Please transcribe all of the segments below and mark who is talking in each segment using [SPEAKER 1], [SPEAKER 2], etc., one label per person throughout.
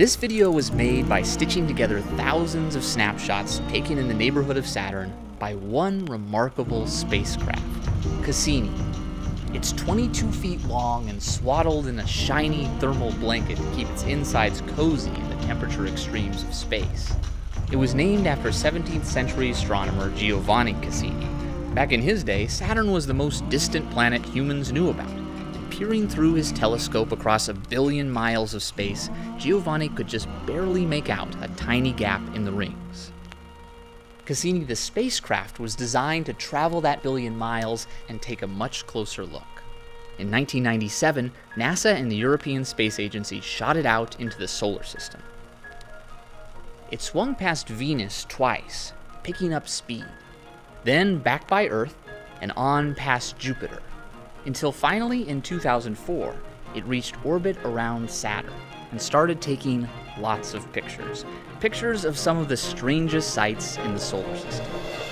[SPEAKER 1] This video was made by stitching together thousands of snapshots taken in the neighborhood of Saturn by one remarkable spacecraft, Cassini. It's 22 feet long and swaddled in a shiny thermal blanket to keep its insides cozy in the temperature extremes of space. It was named after 17th century astronomer Giovanni Cassini. Back in his day, Saturn was the most distant planet humans knew about. Peering through his telescope across 1 billion miles of space, Giovanni could just barely make out a tiny gap in the rings. Cassini, the spacecraft, was designed to travel that 1 billion miles and take a much closer look. In 1997, NASA and the European Space Agency shot it out into the solar system. It swung past Venus twice, picking up speed, then back by Earth and on past Jupiter, until finally in 2004, it reached orbit around Saturn and started taking lots of pictures. Pictures of some of the strangest sights in the solar system.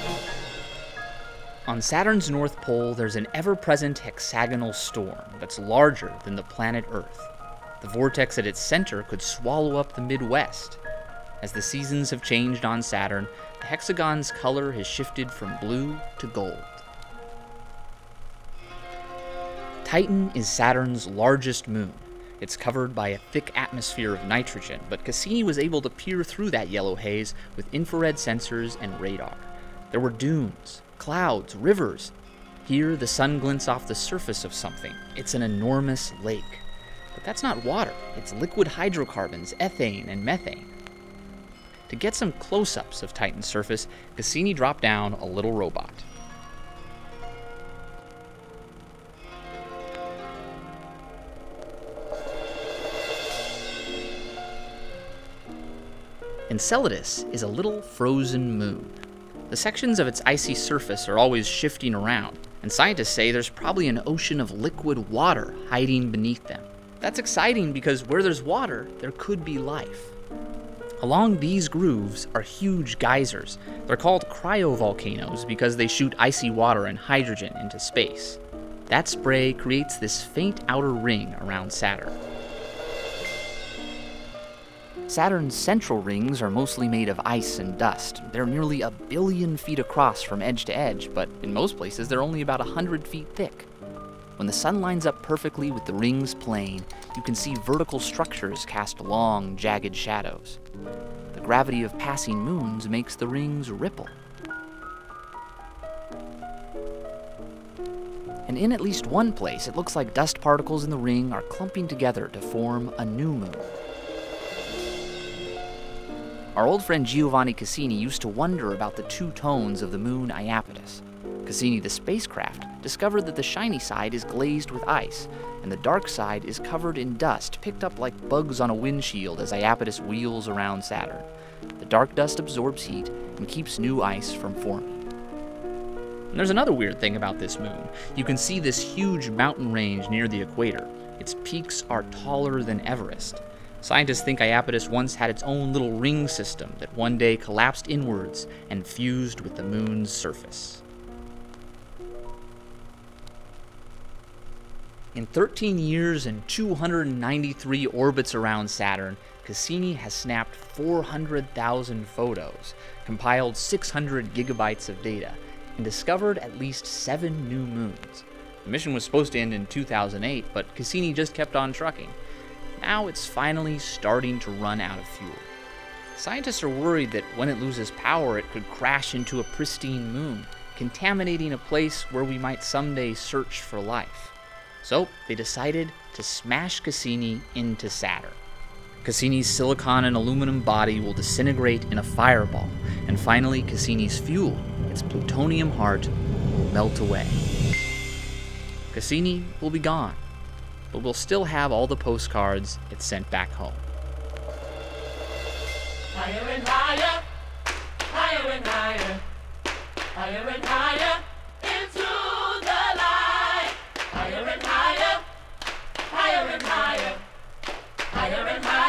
[SPEAKER 1] On Saturn's North Pole, there's an ever-present hexagonal storm that's larger than the planet Earth. The vortex at its center could swallow up the Midwest. As the seasons have changed on Saturn, the hexagon's color has shifted from blue to gold. Titan is Saturn's largest moon. It's covered by a thick atmosphere of nitrogen, but Cassini was able to peer through that yellow haze with infrared sensors and radar. There were dunes, clouds, rivers. Here, the sun glints off the surface of something. It's an enormous lake. But that's not water. It's liquid hydrocarbons, ethane and methane. To get some close-ups of Titan's surface, Cassini dropped down a little robot. Enceladus is a little frozen moon. The sections of its icy surface are always shifting around, and scientists say there's probably an ocean of liquid water hiding beneath them. That's exciting because where there's water, there could be life. Along these grooves are huge geysers. They're called cryovolcanoes because they shoot icy water and hydrogen into space. That spray creates this faint outer ring around Saturn. Saturn's central rings are mostly made of ice and dust. They're nearly 1 billion feet across from edge to edge, but in most places they're only about 100 feet thick. When the sun lines up perfectly with the ring's plane, you can see vertical structures cast long, jagged shadows. The gravity of passing moons makes the rings ripple. And in at least one place, it looks like dust particles in the ring are clumping together to form a new moon. Our old friend Giovanni Cassini used to wonder about the two tones of the moon Iapetus. Cassini, the spacecraft, discovered that the shiny side is glazed with ice, and the dark side is covered in dust picked up like bugs on a windshield as Iapetus wheels around Saturn. The dark dust absorbs heat and keeps new ice from forming. And there's another weird thing about this moon. You can see this huge mountain range near the equator. Its peaks are taller than Everest. Scientists think Iapetus once had its own little ring system that one day collapsed inwards and fused with the moon's surface. In 13 years and 293 orbits around Saturn, Cassini has snapped 400,000 photos, compiled 600 gigabytes of data, and discovered at least 7 new moons. The mission was supposed to end in 2008, but Cassini just kept on trucking. Now it's finally starting to run out of fuel. Scientists are worried that when it loses power, it could crash into a pristine moon, contaminating a place where we might someday search for life. So they decided to smash Cassini into Saturn. Cassini's silicon and aluminum body will disintegrate in a fireball, and finally Cassini's fuel, its plutonium heart, will melt away. Cassini will be gone, but we'll still have all the postcards it sent back home.
[SPEAKER 2] Higher and higher, higher and higher, higher and higher, into the light. Higher and higher, higher and higher, higher and higher.